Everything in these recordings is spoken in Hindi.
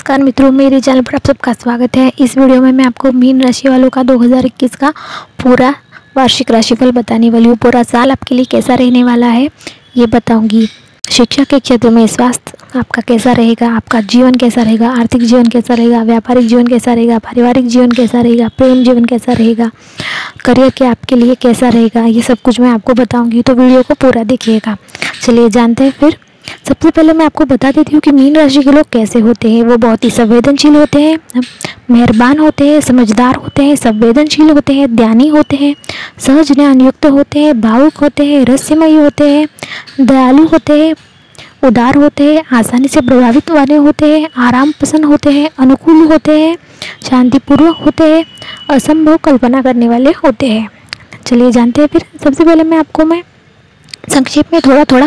नमस्कार मित्रों, मेरे चैनल पर आप सबका स्वागत है। इस वीडियो में मैं आपको मीन राशि वालों का 2021 का पूरा वार्षिक राशिफल बताने वाली हूँ। पूरा साल आपके लिए कैसा रहने वाला है ये बताऊंगी। शिक्षा के क्षेत्र में स्वास्थ्य आपका कैसा रहेगा, आपका जीवन कैसा रहेगा, आर्थिक जीवन कैसा रहेगा, व्यापारिक जीवन कैसा रहेगा, पारिवारिक जीवन कैसा रहेगा, प्रेम जीवन कैसा रहेगा, करियर के आपके लिए कैसा रहेगा, ये सब कुछ मैं आपको बताऊंगी। तो वीडियो को पूरा देखिएगा। चलिए जानते हैं फिर। सबसे पहले मैं आपको बता देती हूँ कि मीन राशि के लोग कैसे होते हैं। वो बहुत ही संवेदनशील होते हैं, मेहरबान होते हैं, समझदार होते हैं, संवेदनशील होते हैं, ज्ञानी होते हैं, सहज ज्ञान युक्त होते हैं, भावुक होते हैं, रहस्यमयी होते हैं, दयालु होते हैं, उदार होते हैं, आसानी से प्रभावित वाले होते हैं, आराम पसंद होते हैं, अनुकूल होते हैं, शांतिपूर्वक होते हैं, असंभव कल्पना करने वाले होते हैं। चलिए जानते हैं फिर। सबसे पहले मैं संक्षेप में थोड़ा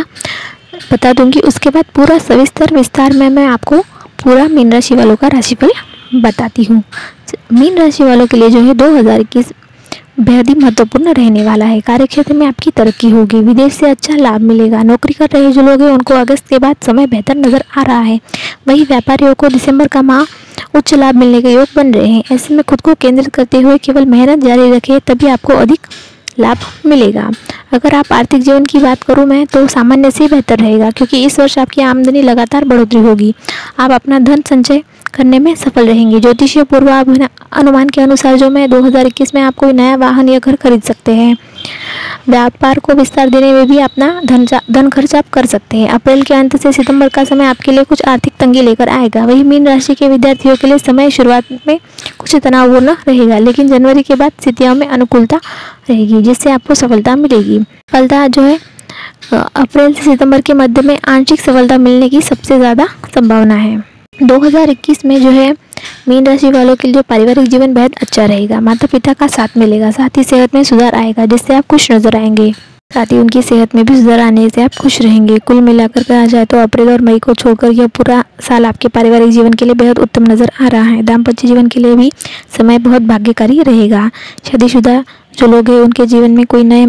बता दूंगी, उसके बाद पूरा सविस्तर विस्तार में मैं आपको पूरा मीन राशि वालों का राशिफल बताती हूँ। मीन राशि वालों के लिए जो है 2021 बेहद ही महत्वपूर्ण रहने वाला है। कार्यक्षेत्र में आपकी तरक्की होगी, विदेश से अच्छा लाभ मिलेगा। नौकरी कर रहे जो लोग हैं उनको अगस्त के बाद समय बेहतर नजर आ रहा है। वहीं व्यापारियों को दिसंबर का माह उच्च लाभ मिलने के योग बन रहे हैं। ऐसे में खुद को केंद्रित करते हुए केवल मेहनत जारी रखें, तभी आपको अधिक लाभ मिलेगा। अगर आप आर्थिक जीवन की बात करूं मैं तो सामान्य से बेहतर रहेगा, क्योंकि इस वर्ष आपकी आमदनी लगातार बढ़ोतरी होगी। आप अपना धन संचय करने में सफल रहेंगे। ज्योतिषीय पूर्वानुमान के अनुसार जो मैं 2021 में आप कोई नया वाहन या घर खरीद सकते हैं। व्यापार को विस्तार देने में भी अपना धन खर्च आप कर सकते हैं। अप्रैल के अंत से सितंबर का समय आपके लिए कुछ आर्थिक तंगी लेकर आएगा। वही मीन राशि के विद्यार्थियों के लिए समय शुरुआत में कुछ तनावपूर्ण रहेगा, लेकिन जनवरी के बाद स्थितियों में अनुकूलता रहेगी, जिससे आपको सफलता मिलेगी। सफलता जो है अप्रैल से सितंबर के मध्य में आंशिक सफलता मिलने की सबसे ज़्यादा संभावना है। 2021 में जो है मीन राशि वालों के लिए पारिवारिक जीवन बेहद अच्छा रहेगा। माता पिता का साथ मिलेगा, साथ ही सेहत में सुधार आएगा, जिससे आप खुश नजर आएंगे। साथ ही उनकी सेहत में भी सुधार आने से आप खुश रहेंगे। कुल मिलाकर कहा जाए तो अप्रैल और मई को छोड़कर यह पूरा साल आपके पारिवारिक जीवन के लिए बेहद उत्तम नजर आ रहा है। दाम्पत्य जीवन के लिए भी समय बहुत भाग्यकारी रहेगा। शादीशुदा जो लोग हैं उनके जीवन में कोई नए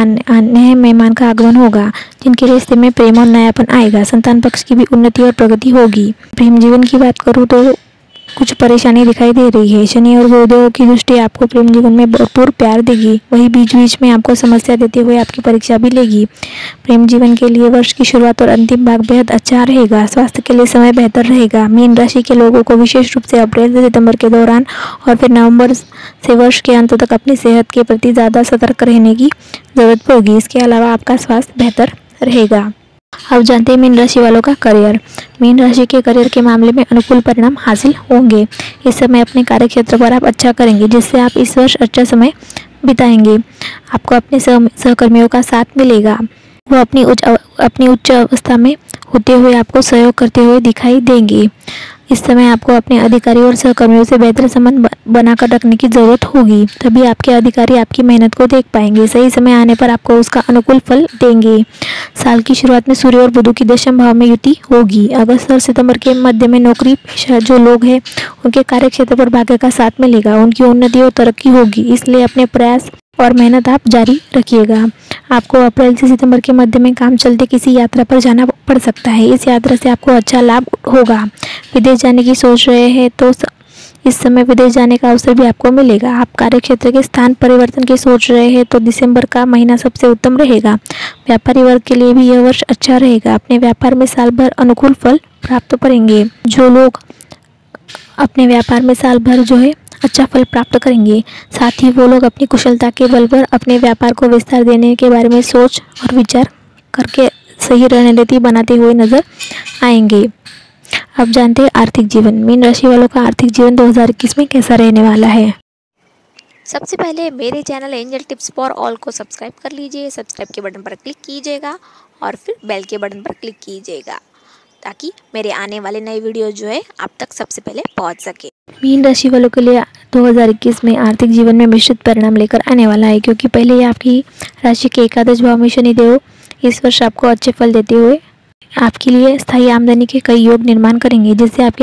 मेहमान का आगमन होगा, जिनके रिश्ते में प्रेम और नयापन आएगा। संतान पक्ष की भी उन्नति और प्रगति होगी। प्रेम जीवन की बात करूँ तो कुछ परेशानी दिखाई दे रही है। शनि और गुरुदेव की दृष्टि आपको प्रेम जीवन में भरपूर प्यार देगी। वही बीच बीच में आपको समस्या देते हुए आपकी परीक्षा भी लेगी। प्रेम जीवन के लिए वर्ष की शुरुआत और अंतिम भाग बेहद अच्छा रहेगा। स्वास्थ्य के लिए समय बेहतर रहेगा। मीन राशि के लोगों को विशेष रूप से अप्रैल से सितंबर के दौरान और फिर नवंबर से वर्ष के अंत तक अपनी सेहत के प्रति ज़्यादा सतर्क रहने की जरूरत होगी। इसके अलावा आपका स्वास्थ्य बेहतर रहेगा। अब जानते हैं मीन राशि वालों का करियर। मीन राशि के करियर के मामले में अनुकूल परिणाम हासिल होंगे। इस समय अपने कार्यक्षेत्र पर आप अच्छा करेंगे, जिससे आप इस वर्ष अच्छा समय बिताएंगे। आपको अपने सहकर्मियों का साथ मिलेगा। वो अपनी उच्च अवस्था में होते हुए आपको सहयोग करते हुए दिखाई देंगे। इस समय आपको अपने अधिकारियों और सहकर्मियों से बेहतर संबंध बनाकर रखने की जरूरत होगी, तभी आपके अधिकारी आपकी मेहनत को देख पाएंगे। सही समय आने पर आपको उसका अनुकूल फल देंगे। साल की शुरुआत में सूर्य और बुध की दशम भाव में युति होगी। अगस्त और सितंबर के मध्य में नौकरी पेशा जो लोग हैं उनके कार्यक्षेत्र पर भाग्य का साथ मिलेगा। उनकी उन्नति और तरक्की होगी, इसलिए अपने प्रयास और मेहनत आप जारी रखिएगा। आपको अप्रैल से सितंबर के मध्य में काम चलते किसी यात्रा पर जाना पड़ सकता है। इस यात्रा से आपको अच्छा लाभ होगा। विदेश जाने की सोच रहे हैं तो इस समय विदेश जाने का अवसर भी आपको मिलेगा। आप कार्यक्षेत्र के स्थान परिवर्तन की सोच रहे हैं तो दिसंबर का महीना सबसे उत्तम रहेगा। व्यापारी वर्ग के लिए भी यह वर्ष अच्छा रहेगा। अपने व्यापार में साल भर अनुकूल फल प्राप्त करेंगे। जो लोग अपने व्यापार में साल भर जो है अच्छा फल प्राप्त करेंगे, साथ ही वो लोग अपनी कुशलता के बल पर अपने व्यापार को विस्तार देने के बारे में सोच और विचार करके सही रणनीति बनाते हुए नजर आएंगे। अब जानते हैं आर्थिक जीवन। मीन राशि वालों का आर्थिक जीवन 2021 में कैसा रहने वाला है। सबसे पहले मेरे channel Angel tips for all को सब्सक्राइब कर लीजिए। सब्सक्राइब के बटन पर क्लिक कीजिएगा और फिर बेल के बटन पर क्लिक कीजिएगा, ताकि मेरे आने वाले नए वीडियो जो है आप तक सबसे पहले पहुंच सके। मीन राशि वालों के लिए 2021 में आर्थिक जीवन में मिश्रित परिणाम लेकर आने वाला है, क्योंकि पहले आपकी राशि के एकादश भाव में शनिदेव इस वर्ष आपको अच्छे फल देते हुए आपके लिए स्थायी आमदनी के कई योग निर्माण करेंगे, जिससे आपकी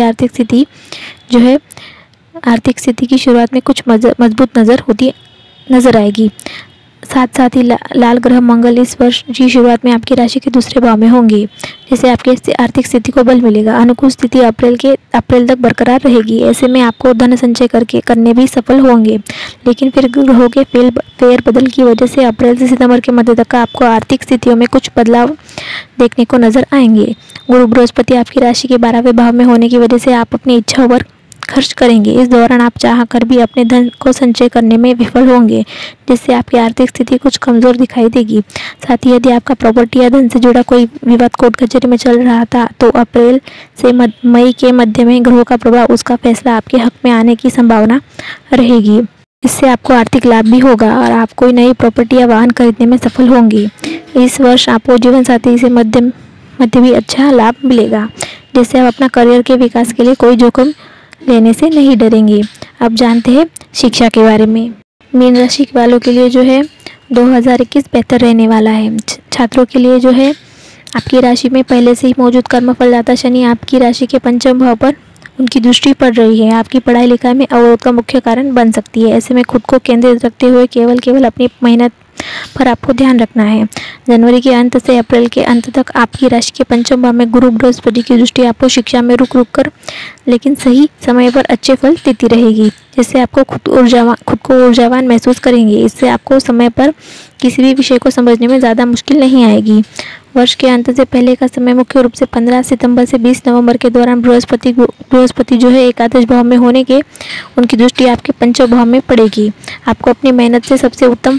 आर्थिक स्थिति की शुरुआत में कुछ मजबूत नजर आएगी। साथ साथ ही लाल ग्रह मंगल इस वर्ष की शुरुआत में आपकी राशि के दूसरे भाव में होंगे, जिससे आपकी आर्थिक स्थिति को बल मिलेगा। अनुकूल स्थिति अप्रैल तक बरकरार रहेगी। ऐसे में आपको धन संचय करने भी सफल होंगे, लेकिन फिर ग्रहों के फेर बदल की वजह से अप्रैल से सितंबर के मध्य तक आपको आर्थिक स्थितियों में कुछ बदलाव देखने को नजर आएंगे। गुरु बृहस्पति आपकी राशि के 12वें भाव में होने की वजह से आप अपनी इच्छा पर खर्च करेंगे। इस दौरान आप चाहकर भी अपने धन को संचय करने में विफल होंगे, जिससे आपकी आर्थिक स्थिति कुछ कमजोर दिखाई देगी। साथ ही यदि आपका प्रॉपर्टी या धन से जुड़ा कोई विवाद कोर्ट कचहरी में चल रहा था, तो अप्रैल से मई के मध्य में ग्रहों का प्रभाव उसका फैसला आपके हक में आने की संभावना रहेगी। इससे आपको आर्थिक लाभ भी होगा और आप कोई नई प्रॉपर्टी या वाहन खरीदने में सफल होंगे। इस वर्ष आपको जीवन साथी से मध्य भी अच्छा लाभ मिलेगा, जिससे आप अपना करियर के विकास के लिए कोई जोखिम लेने से नहीं डरेंगे। अब जानते हैं शिक्षा के बारे में। मीन राशि वालों के लिए जो है 2021 बेहतर रहने वाला है। छात्रों के लिए जो है आपकी राशि में पहले से ही मौजूद कर्मफलदाता शनि आपकी राशि के पंचम भाव पर उनकी दृष्टि पड़ रही है। आपकी पढ़ाई लिखाई में अवरोध का मुख्य कारण बन सकती है। ऐसे में खुद को केंद्रित रखते हुए केवल अपनी मेहनत पर आपको ध्यान रखना है। जनवरी के अंत से अप्रैल के अंत तक आपकी राशि के पंचम भाव में गुरु बृहस्पति की दृष्टि आपको शिक्षा में रुक कर लेकिन सही समय पर अच्छे फल देती रहेगी, जिससे आपको खुद को ऊर्जावान महसूस करेंगे। इससे आपको समय पर किसी भी विषय को समझने में ज़्यादा मुश्किल नहीं आएगी। वर्ष के अंत से पहले का समय मुख्य रूप से 15 सितंबर से 20 नवंबर के दौरान बृहस्पति जो है एकादश भाव में होने के उनकी दृष्टि आपके पंचम भाव में पड़ेगी। आपको अपनी मेहनत से सबसे उत्तम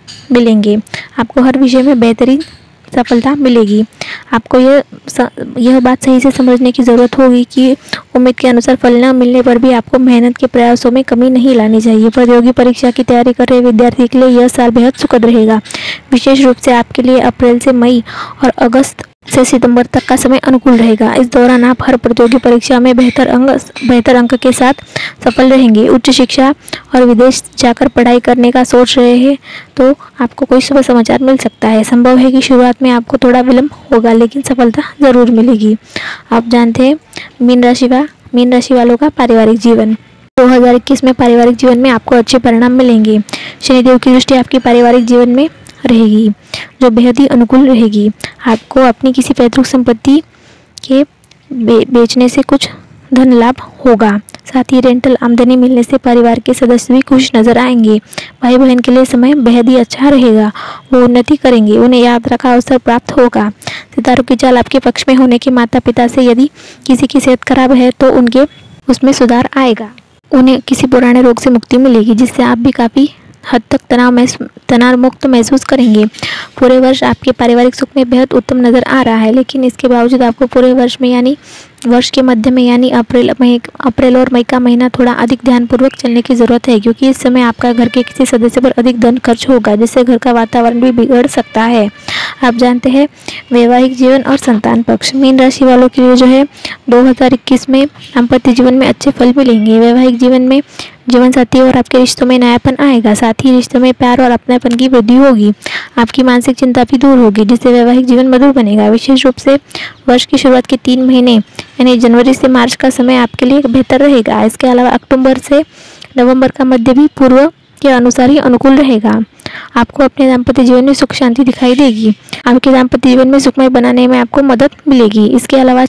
फल मिलेंगे। आपको हर विषय में बेहतरीन सफलता मिलेगी। आपको यह बात सही से समझने की ज़रूरत होगी कि उम्मीद के अनुसार फल न मिलने पर भी आपको मेहनत के प्रयासों में कमी नहीं लानी चाहिए। प्रतियोगी परीक्षा की तैयारी कर रहे विद्यार्थी के लिए यह साल बेहद सुखद रहेगा। विशेष रूप से आपके लिए अप्रैल से मई और अगस्त से सितंबर तक का समय अनुकूल रहेगा। इस दौरान आप हर प्रतियोगी परीक्षा में बेहतर अंक के साथ सफल रहेंगे। उच्च शिक्षा और विदेश जाकर पढ़ाई करने का सोच रहे हैं तो आपको कोई शुभ समाचार मिल सकता है। संभव है कि शुरुआत में आपको थोड़ा विलंब होगा, लेकिन सफलता जरूर मिलेगी। आप जानते हैं मीन राशि वालों का पारिवारिक जीवन। 2021 में पारिवारिक जीवन में आपको अच्छे परिणाम मिलेंगे। शनिदेव की दृष्टि आपके पारिवारिक जीवन में रहेगी, जो बेहद ही अनुकूल रहेगी। आपको अपनी किसी पैतृक संपत्ति के बेचने से कुछ धन लाभ होगा। साथ ही रेंटल आमदनी मिलने से परिवार के सदस्य भी खुश नजर आएंगे। भाई बहन के लिए समय बेहद ही अच्छा रहेगा। वो उन्नति करेंगे, उन्हें यात्रा का अवसर प्राप्त होगा। सितारों की चाल आपके पक्ष में होने के माता पिता से यदि किसी की सेहत खराब है तो उसमें सुधार आएगा। उन्हें किसी पुराने रोग से मुक्ति मिलेगी, जिससे आप भी काफ़ी हद तक तनाव मुक्त महसूस करेंगे। पूरे वर्ष आपके पारिवारिक सुख में बेहद उत्तम नज़र आ रहा है, लेकिन इसके बावजूद आपको पूरे वर्ष में यानी वर्ष के मध्य में यानी अप्रैल और मई का महीना थोड़ा अधिक ध्यानपूर्वक चलने की ज़रूरत है, क्योंकि इस समय आपका घर के किसी सदस्य पर अधिक धन खर्च होगा, जिससे घर का वातावरण भी बिगड़ सकता है। आप जानते हैं वैवाहिक जीवन और संतान पक्ष। मीन राशि वालों के लिए जो है 2021 में दाम्पत्य जीवन में अच्छे फल मिलेंगे। वैवाहिक जीवन में जीवन साथी और आपके रिश्तों में नयापन आएगा। साथ ही रिश्तों में प्यार और अपनापन की वृद्धि होगी। आपकी मानसिक चिंता भी दूर होगी, जिससे वैवाहिक जीवन मधुर बनेगा। विशेष रूप से वर्ष की शुरुआत के 3 महीने यानी जनवरी से मार्च का समय आपके लिए बेहतर रहेगा। इसके अलावा अक्टूबर से नवंबर का मध्य भी पूर्व के अनुसार ही अनुकूल रहेगा। आपको अपने दाम्पत्य जीवन में सुख शांति दिखाई देगी। आपके दाम्पत्य जीवन में सुखमय बनाने में आपको मदद मिलेगी। इसके अलावा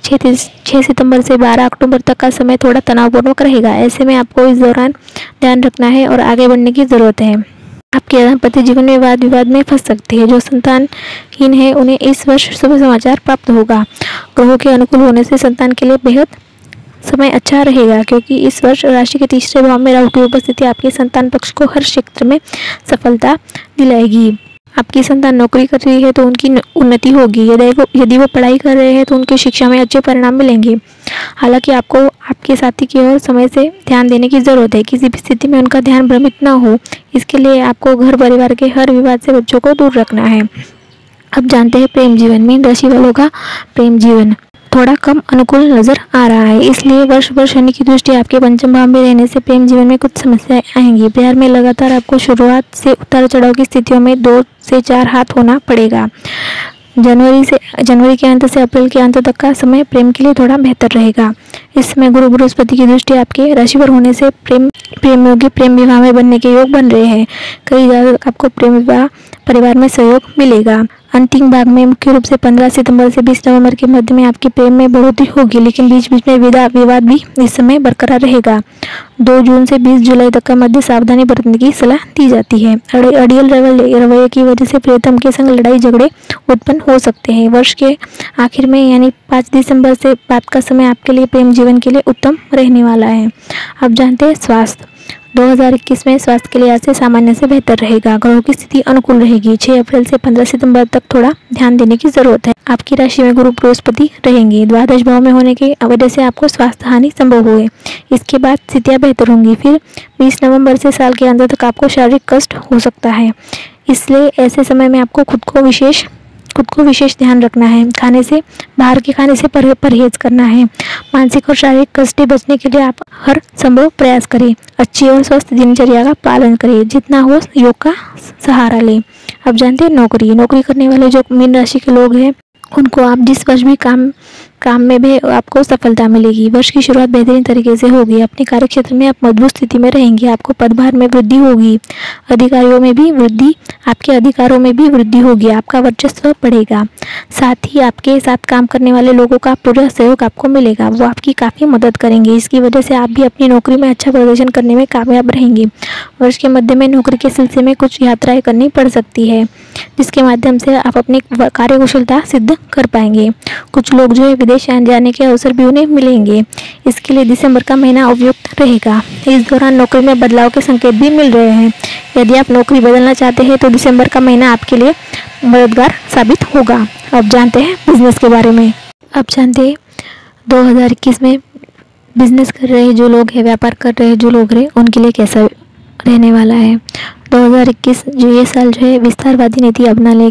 6 सितंबर से 12 अक्टूबर तक का समय थोड़ा तनावपूर्ण रहेगा। ऐसे में आपको इस दौरान ध्यान रखना है और आगे बढ़ने की ज़रूरत है। आपके दाम्पत्य जीवन में वाद विवाद में फंस सकते हैं। जो संतानहीन है उन्हें इस वर्ष शुभ समाचार प्राप्त होगा। ग्रहों के अनुकूल होने से संतान के लिए बेहद समय अच्छा रहेगा, क्योंकि इस वर्ष राशि के तीसरे भाव में राहु की उपस्थिति आपके संतान पक्ष को हर क्षेत्र में सफलता दिलाएगी। आपकी संतान नौकरी कर रही है तो उनकी उन्नति होगी। यदि वो पढ़ाई कर रहे हैं तो उनकी शिक्षा में अच्छे परिणाम मिलेंगे। हालांकि आपको आपके साथी की ओर समय से ध्यान देने की ज़रूरत है। किसी भी स्थिति में उनका ध्यान भ्रमित न हो, इसके लिए आपको घर परिवार के हर विवाद से बच्चों को दूर रखना है। अब जानते हैं प्रेम जीवन। मीन राशि वालों का प्रेम जीवन थोड़ा कम अनुकूल नजर आ रहा है, इसलिए वर्ष भर शनि की दृष्टि आपके पंचम भाव में रहने से प्रेम जीवन में कुछ समस्याएं आएंगी। प्यार में लगातार आपको शुरुआत से उतार चढ़ाव की स्थितियों में 2 से 4 हाथ होना पड़ेगा। जनवरी के अंत से अप्रैल के अंत तक का समय प्रेम के लिए थोड़ा बेहतर रहेगा। इस समय गुरु बृहस्पति की दृष्टि आपके राशि पर होने से प्रेम विवाह में बनने के योग बन रहे हैं। कई ज्यादा आपको प्रेम विवाह परिवार में सहयोग मिलेगा। अंतिम भाग में मुख्य रूप से 15 सितंबर से 20 नवंबर के मध्य में आपके प्रेम में बढ़ोतरी होगी, लेकिन बीच बीच में विवाद भी इस समय बरकरार रहेगा। 2 जून से 20 जुलाई तक का मध्य सावधानी बरतने की सलाह दी जाती है। अड़ियल रवैये की वजह से प्रियतम के संग लड़ाई झगड़े उत्पन्न हो सकते हैं। वर्ष के आखिर में यानी 5 दिसंबर से बाद का समय आपके लिए प्रेम जीवन के लिए उत्तम रहने वाला है। अब जानते हैं स्वास्थ्य। 2021 में स्वास्थ्य के लिहाज से सामान्य से बेहतर रहेगा। ग्रहों की स्थिति अनुकूल रहेगी। 6 अप्रैल से 15 सितंबर तक थोड़ा ध्यान देने की जरूरत है। आपकी राशि में गुरु बृहस्पति रहेंगे। द्वादश भाव में होने की वजह से आपको स्वास्थ्य हानि संभव हुए। इसके बाद स्थितियां बेहतर होंगी। फिर 20 नवंबर से साल के अंत तक आपको शारीरिक कष्ट हो सकता है, इसलिए ऐसे समय में आपको खुद को विशेष ध्यान रखना है। बाहर के खाने से परहेज करना है। मानसिक और शारीरिक कष्ट से बचने के लिए आप हर संभव प्रयास करें। अच्छी और स्वस्थ दिनचर्या का पालन करें। जितना हो योग का सहारा लें। अब जानते हैं नौकरी करने वाले जो मीन राशि के लोग हैं, उनको आप जिस वर्ष भी काम में भी आपको सफलता मिलेगी। वर्ष की शुरुआत बेहतरीन तरीके से होगी। अपने कार्यक्षेत्र में आप मजबूत स्थिति में रहेंगे। आपको पदभार में वृद्धि होगी। आपके अधिकारों में भी वृद्धि होगी। आपका वर्चस्व बढ़ेगा। साथ ही आपके साथ काम करने वाले लोगों का पूरा सहयोग आपको मिलेगा। वो आपकी काफ़ी मदद करेंगे। इसकी वजह से आप भी अपनी नौकरी में अच्छा प्रदर्शन करने में कामयाब रहेंगे। वर्ष के मध्य में नौकरी के सिलसिले में कुछ यात्राएं करनी पड़ सकती है, जिसके माध्यम से आप अपनी कार्यकुशलता सिद्ध कर पाएंगे। कुछ लोग जो है विदेश जाने के अवसर भी उन्हें मिलेंगे। इसके लिए दिसंबर का महीना उपयुक्त रहेगा। इस दौरान नौकरी में बदलाव के संकेत भी मिल रहे हैं। यदि आप नौकरी बदलना चाहते हैं तो दिसंबर का महीना आपके लिए मददगार साबित होगा। अब जानते हैं बिजनेस के बारे में। अब जानते हैं 2021 में बिजनेस कर रहे जो लोग हैं, व्यापार कर रहे जो लोग हैं, उनके लिए कैसा रहने वाला है। 2021 जो ये साल जो है विस्तारवादी नीति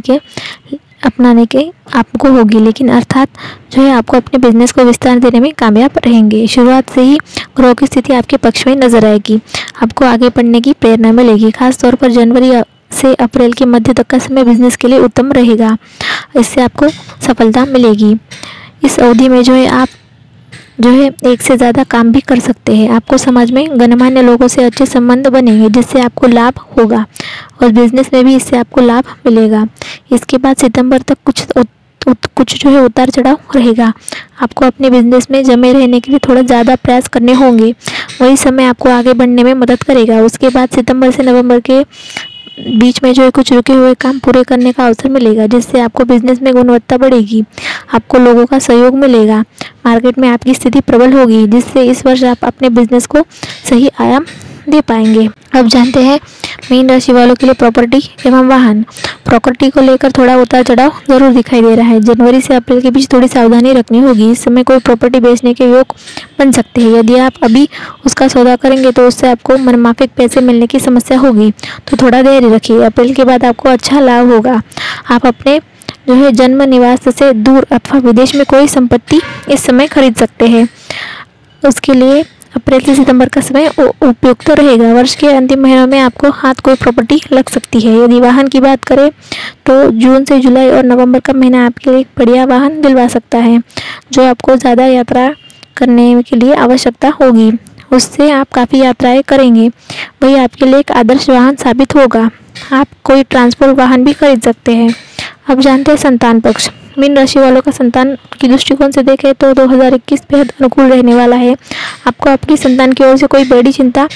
अपनाने के आपको होगी, लेकिन अर्थात जो है आपको अपने बिजनेस को विस्तार देने में कामयाब रहेंगे। शुरुआत से ही ग्रहों की स्थिति आपके पक्ष में नजर आएगी। आपको आगे बढ़ने की प्रेरणा मिलेगी। खास तौर पर जनवरी से अप्रैल के मध्य तक का समय बिजनेस के लिए उत्तम रहेगा। इससे आपको सफलता मिलेगी। इस अवधि में जो है आप जो है एक से ज़्यादा काम भी कर सकते हैं। आपको समाज में गणमान्य लोगों से अच्छे संबंध बनेंगे, जिससे आपको लाभ होगा और बिजनेस में भी इससे आपको लाभ मिलेगा। इसके बाद सितंबर तक कुछ जो है उतार चढ़ाव रहेगा। आपको अपने बिजनेस में जमे रहने के लिए थोड़ा ज़्यादा प्रयास करने होंगे। वही समय आपको आगे बढ़ने में मदद करेगा। उसके बाद सितंबर से नवंबर के बीच में जो है कुछ रुके हुए काम पूरे करने का अवसर मिलेगा, जिससे आपको बिजनेस में गुणवत्ता बढ़ेगी। आपको लोगों का सहयोग मिलेगा। मार्केट में आपकी स्थिति प्रबल होगी, जिससे इस वर्ष आप अपने बिजनेस को सही आयाम दे पाएंगे। अब जानते हैं मीन राशि वालों के लिए प्रॉपर्टी एवं वाहन। प्रॉपर्टी को लेकर थोड़ा उतार चढ़ाव जरूर दिखाई दे रहा है। जनवरी से अप्रैल के बीच थोड़ी सावधानी रखनी होगी। इस समय कोई प्रॉपर्टी बेचने के योग बन सकते हैं। यदि आप अभी उसका सौदा करेंगे तो उससे आपको मनमाफिक पैसे मिलने की समस्या होगी, तो थोड़ा धैर्य रखिए। अप्रैल के बाद आपको अच्छा लाभ होगा। आप अपने जो है जन्म निवास से दूर अथवा विदेश में कोई संपत्ति इस समय खरीद सकते हैं। उसके लिए अप्रैल से सितंबर का समय उपयुक्त रहेगा। वर्ष के अंतिम महीनों में आपको हाथ कोई प्रॉपर्टी लग सकती है। यदि वाहन की बात करें तो जून से जुलाई और नवंबर का महीना आपके लिए एक बढ़िया वाहन दिलवा सकता है, जो आपको ज़्यादा यात्रा करने के लिए आवश्यकता होगी। उससे आप काफ़ी यात्राएं करेंगे। वही आपके लिए एक आदर्श वाहन साबित होगा। आप कोई ट्रांसपोर्ट वाहन भी खरीद सकते हैं। अब जानते हैं संतान पक्ष। मीन राशि वालों का संतान की दृष्टिकोण से देखें तो 2021 बेहद अनुकूल रहने वाला है। आपको आपकी संतान की ओर से कोई बड़ी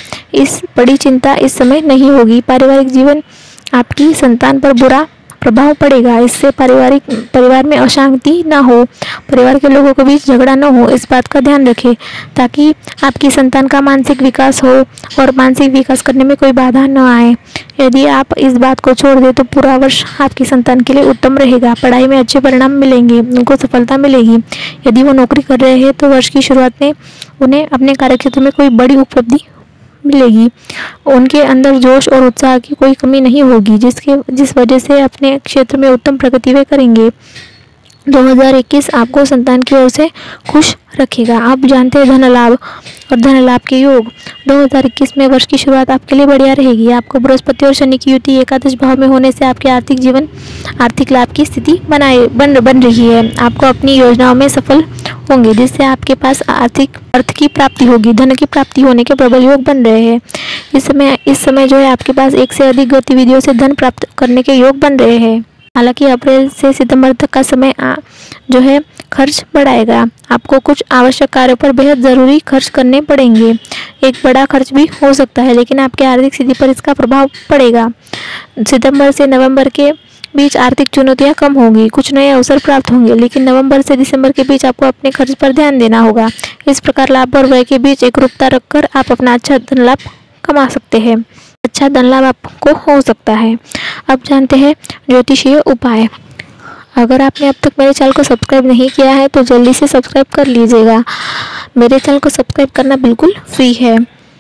चिंता इस समय नहीं होगी। पारिवारिक जीवन आपकी संतान पर बुरा प्रभाव पड़ेगा। इससे परिवार में अशांति ना हो, परिवार के लोगों के बीच झगड़ा न हो, इस बात का ध्यान रखें ताकि आपकी संतान का मानसिक विकास हो और मानसिक विकास करने में कोई बाधा न आए। यदि आप इस बात को छोड़ दें तो पूरा वर्ष आपकी संतान के लिए उत्तम रहेगा। पढ़ाई में अच्छे परिणाम मिलेंगे, उनको सफलता मिलेगी। यदि वो नौकरी कर रहे हैं तो वर्ष की शुरुआत में उन्हें अपने कार्यक्षेत्र में कोई बड़ी उपलब्धि मिलेगी। उनके अंदर जोश और उत्साह की कोई कमी नहीं होगी, जिस वजह से अपने क्षेत्र में उत्तम प्रगति वे करेंगे। 2021 आपको संतान की ओर से खुश रखेगा। आप जानते हैं धन लाभ और धन लाभ के योग। 2021 में वर्ष की शुरुआत आपके लिए बढ़िया रहेगी। आपको बृहस्पति और शनि की युति एकादश भाव में होने से आपके आर्थिक लाभ की स्थिति बन रही है। आपको अपनी योजनाओं में सफल होंगे, जिससे आपके पास आर्थिक अर्थ की प्राप्ति होगी। धन की प्राप्ति होने के प्रबल योग बन रहे हैं। इस समय जो है आपके पास एक से अधिक गतिविधियों से धन प्राप्त करने के योग बन रहे हैं। हालांकि अप्रैल से सितंबर तक का समय जो है खर्च बढ़ाएगा। आपको कुछ आवश्यक कार्यों पर बेहद ज़रूरी खर्च करने पड़ेंगे। एक बड़ा खर्च भी हो सकता है, लेकिन आपके आर्थिक स्थिति पर इसका प्रभाव पड़ेगा। सितंबर से नवंबर के बीच आर्थिक चुनौतियां कम होंगी, कुछ नए अवसर प्राप्त होंगे, लेकिन नवंबर से दिसंबर के बीच आपको अपने खर्च पर ध्यान देना होगा। इस प्रकार लाभ और व्यय के बीच एकरूपता रखकर आप अपना अच्छा धन लाभ कमा सकते हैं। अच्छा धन लाभ आपको हो सकता है। अब जानते हैं ज्योतिषीय उपाय। अगर आपने अब तक मेरे चैनल को सब्सक्राइब नहीं किया है तो जल्दी से सब्सक्राइब कर लीजिएगा। मेरे चैनल को सब्सक्राइब करना बिल्कुल फ्री है।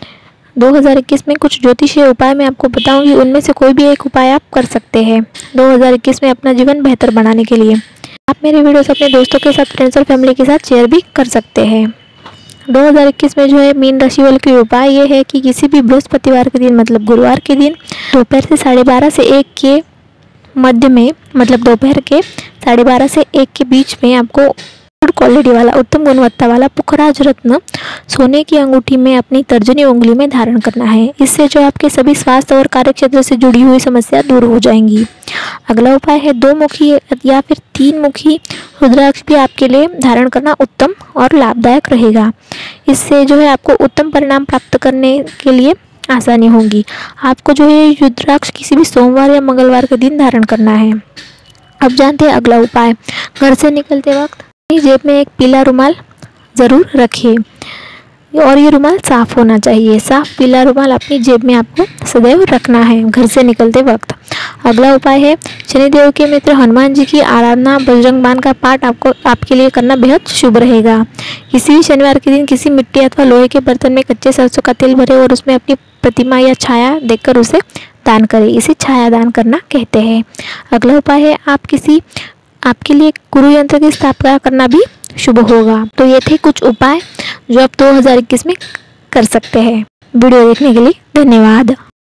2021 में कुछ ज्योतिषीय उपाय मैं आपको बताऊंगी, उनमें से कोई भी एक उपाय आप कर सकते हैं 2021 में अपना जीवन बेहतर बनाने के लिए। आप मेरे वीडियोस अपने दोस्तों के साथ, फ्रेंड्स और फैमिली के साथ शेयर भी कर सकते हैं। 2021 में जो है मीन राशि वालों के उपाय ये है कि किसी भी बृहस्पतिवार के दिन मतलब गुरुवार के दिन दोपहर से 12:30 से 1 के मध्य में, मतलब दोपहर के 12:30 से 1 के बीच में आपको गुड क्वालिटी वाला, उत्तम गुणवत्ता वाला पुखराज रत्न सोने की अंगूठी में अपनी तर्जनी उंगली में धारण करना है। इससे जो आपके सभी स्वास्थ्य और कार्य क्षेत्र से जुड़ी हुई समस्या दूर हो जाएंगी। अगला उपाय है 2 मुखी या फिर 3 मुखी रुद्राक्ष भी आपके लिए धारण करना उत्तम और लाभदायक रहेगा। इससे जो है आपको उत्तम परिणाम प्राप्त करने के लिए आसानी होगी। आपको जो है रुद्राक्ष किसी भी सोमवार या मंगलवार के दिन धारण करना है। अब जानते हैं अगला उपाय। घर से निकलते वक्त जेब में एक पीला रुमाल ज़रूर रखें और ये रुमाल साफ़ होना चाहिए। साफ़ पीला रुमाल अपनी जेब में आपको सदैव रखना है घर से निकलते वक्त। अगला उपाय है शनिदेव के मित्र हनुमान जी की आराधना, बजरंग बाण का पाठ आपके लिए करना बेहद शुभ रहेगा। किसी भी शनिवार के दिन किसी मिट्टी अथवा लोहे के बर्तन में कच्चे सरसों का तेल भरे और उसमें अपनी प्रतिमा या छाया देखकर उसे दान करें। इसे छाया दान करना कहते हैं। अगला उपाय है आपके लिए गुरु यंत्र की स्थापना करना भी शुभ होगा। तो ये थे कुछ उपाय जो आप 2021 में कर सकते हैं। वीडियो देखने के लिए धन्यवाद।